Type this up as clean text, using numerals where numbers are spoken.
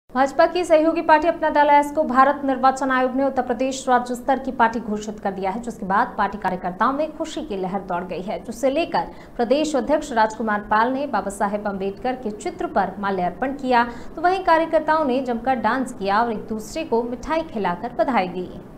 भाजपा की सहयोगी पार्टी अपना दल एस को भारत निर्वाचन आयोग ने उत्तर प्रदेश राज्य स्तर की पार्टी घोषित कर दिया है, जिसके बाद पार्टी कार्यकर्ताओं में खुशी की लहर दौड़ गई है, जिसे लेकर प्रदेश अध्यक्ष राजकुमार पाल ने बाबा साहेब अम्बेडकर के चित्र पर माल्यार्पण किया, तो वहीं कार्यकर्ताओं ने जमकर डांस किया और एक दूसरे को मिठाई खिलाकर बधाई दी।